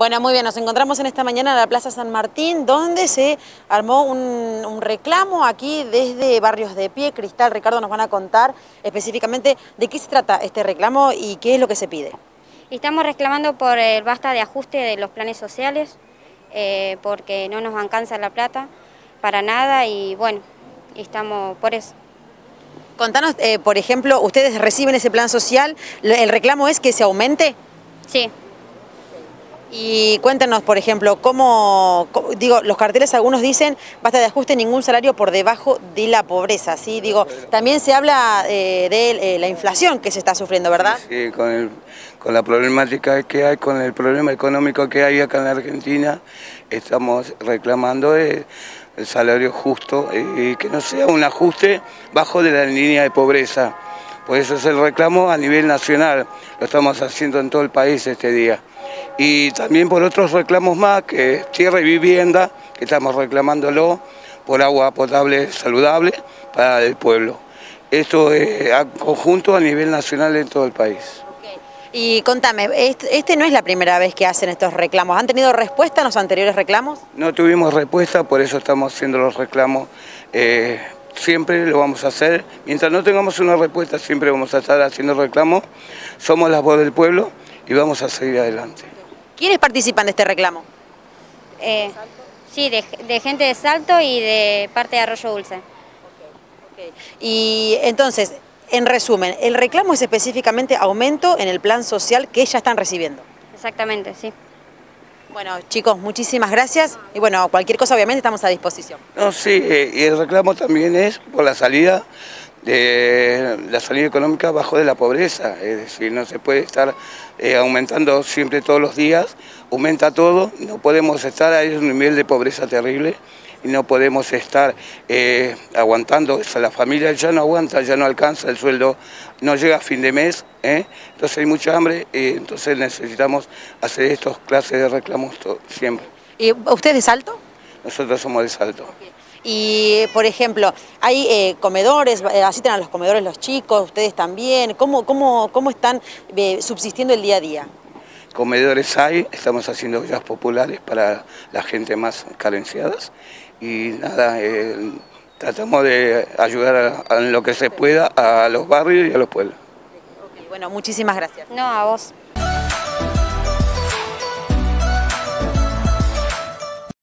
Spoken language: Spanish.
Bueno, muy bien, nos encontramos en esta mañana en la Plaza San Martín, donde se armó un reclamo aquí desde Barrios de Pie. Cristal, Ricardo, nos van a contar específicamente de qué se trata este reclamo y qué es lo que se pide. Estamos reclamando por el basta de ajuste de los planes sociales, porque no nos alcanza la plata para nada y bueno, estamos por eso. Contanos, por ejemplo, ustedes reciben ese plan social, ¿el reclamo es que se aumente? Sí. Y cuéntanos, por ejemplo, digo, los carteles algunos dicen basta de ajuste, ningún salario por debajo de la pobreza, ¿sí? Digo, también se habla de la inflación que se está sufriendo, ¿verdad? Sí, con la problemática que hay, con el problema económico que hay acá en la Argentina, estamos reclamando el salario justo y que no sea un ajuste bajo de la línea de pobreza. Por eso es el reclamo a nivel nacional, lo estamos haciendo en todo el país este día. Y también por otros reclamos más, que es tierra y vivienda, que estamos reclamándolo por agua potable saludable para el pueblo. Esto es a conjunto a nivel nacional en todo el país. Y contame, este no es la primera vez que hacen estos reclamos. ¿Han tenido respuesta en los anteriores reclamos? No tuvimos respuesta, por eso estamos haciendo los reclamos. Siempre lo vamos a hacer. Mientras no tengamos una respuesta, siempre vamos a estar haciendo reclamos. Somos la voz del pueblo y vamos a seguir adelante. ¿Quiénes participan de este reclamo? Sí, de gente de Salto y de parte de Arroyo Dulce. Y entonces, en resumen, el reclamo es específicamente aumento en el plan social que ya están recibiendo. Exactamente, sí. Bueno, chicos, muchísimas gracias. Y bueno, cualquier cosa obviamente estamos a disposición. No, sí, y el reclamo también es por la salida económica bajo de la pobreza. Es decir, no se puede estar aumentando siempre todos los días, aumenta todo, no podemos estar a un nivel de pobreza terrible. Y no podemos estar aguantando, la familia ya no aguanta, ya no alcanza el sueldo, no llega a fin de mes, entonces hay mucha hambre, entonces necesitamos hacer estas clases de reclamos siempre. ¿Y usted es de Salto? Nosotros somos de Salto. Y, por ejemplo, hay comedores, asisten a los comedores los chicos, ustedes también, ¿cómo están subsistiendo el día a día? Comedores hay, estamos haciendo ollas populares para la gente más carenciada y nada, tratamos de ayudar en lo que se pueda a los barrios y a los pueblos. Bueno, muchísimas gracias. No, a vos.